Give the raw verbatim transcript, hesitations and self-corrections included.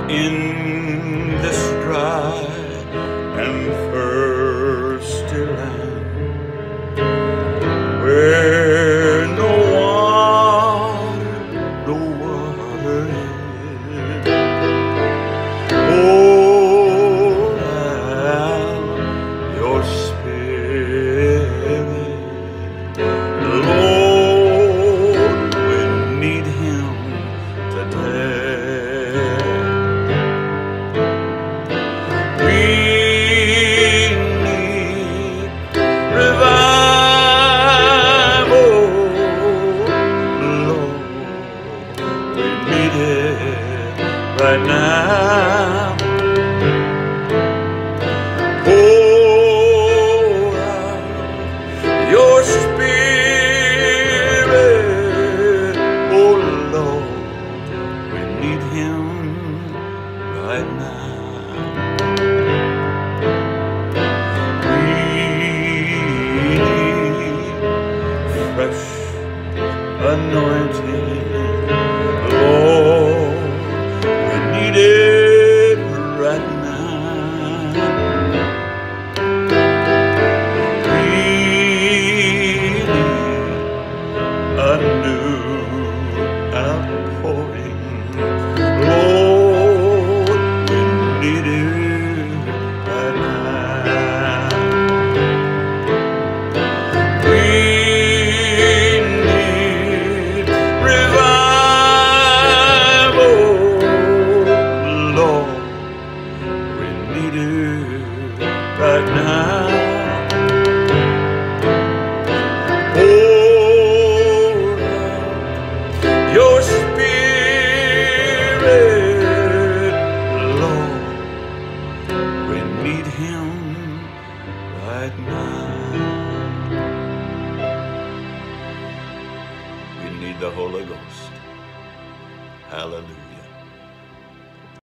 in this dry and thirsty land, where no water, no water is. Pour out your Spirit, Lord, we need Him today. We need revival, Lord, we need it right now. Pour out your Spirit, oh Lord, we need Him right now. We need fresh anointing, Lord, we need it right now. We need a new outpouring, Lord, we need it right now. We need revival, Lord, we need it right now. Pour out your Spirit, Lord, we need Him right now. We need the Holy Ghost. Hallelujah.